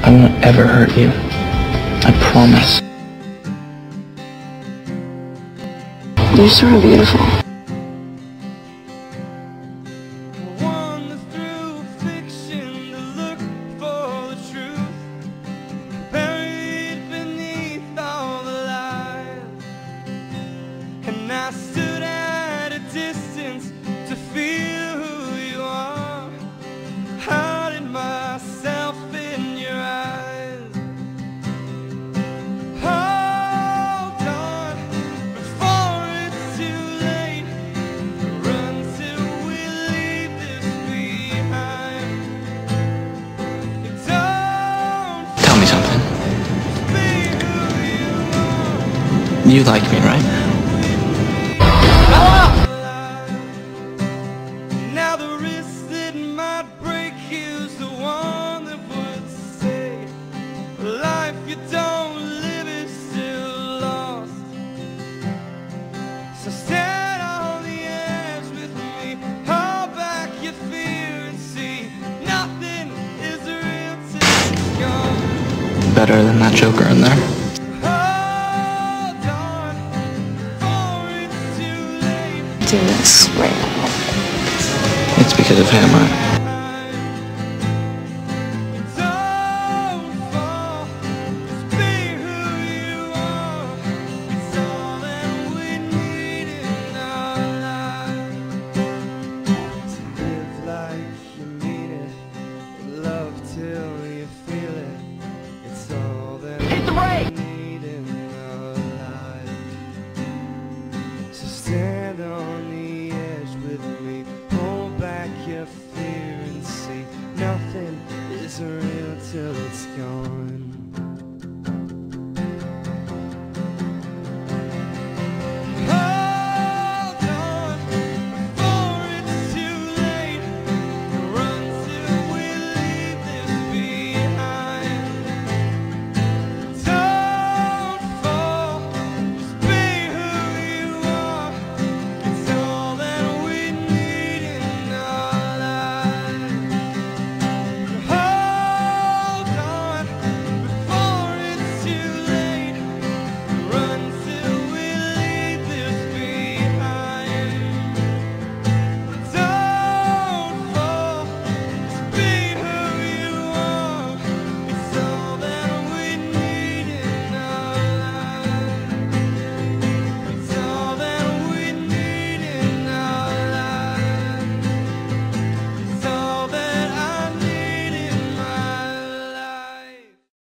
I won't ever hurt you. I promise. You're sort of beautiful. Wander through fiction to look for the truth, buried beneath all the lies. And I stood at a distance to feel who you are, hiding myself in your eyes. Hold on before it's too late. Run till we leave this behind. You don't Tell me something. be who you are. You like me, right? Now the risk that might break you's the one that would say the life you don't live is still lost. So stand on the edge with me, hold back your fear and see nothing is real till it's gone. Better than that Joker in there. Hold on before it's too late. Do this right now. It's because of him, right? Don't fall, just be who you are. It's all that we need in our lives. To live like you mean it, love till you feel it. It's all that we need in our lives. So stand on the edge with me, hold back your fear and see nothing is real till it's gone.